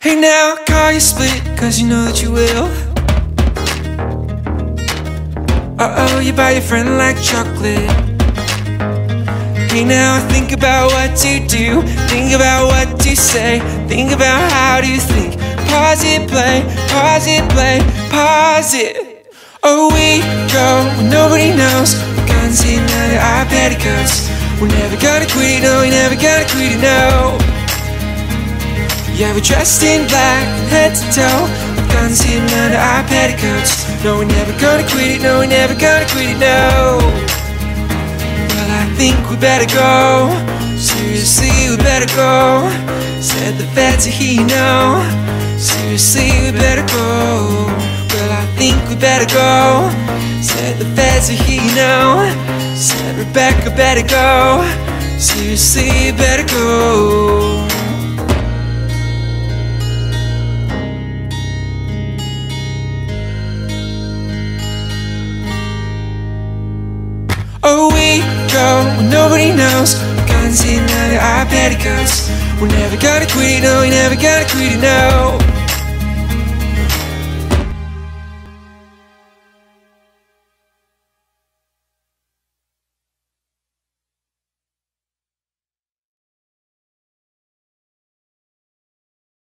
Hey now, call you split, cause you know that you will. Uh-oh, you buy your friend like chocolate. Hey now, think about what to do, think about what to say, think about how to think. Pause it, play, pause it, play, pause it. Oh, we go when nobody knows. We're gonna see another our petticoats. We're never gonna quit it, no, we're never gonna quit it, no. Yeah, we're dressed in black, head to toe. We're gonna see another our petticoats. No, we're never gonna quit it, no, we're never gonna quit it, no. Well, I think we better go. Seriously, we better go. Said the feds are here, you know. Seriously, we better go. Well, I think we better go. Said the feds are here, you know. Said Rebecca better go. Seriously, we better go. Oh, we go when nobody knows. We're gonna see another our petticoats. We're never gonna quit it, no, we're never gonna quit it, no.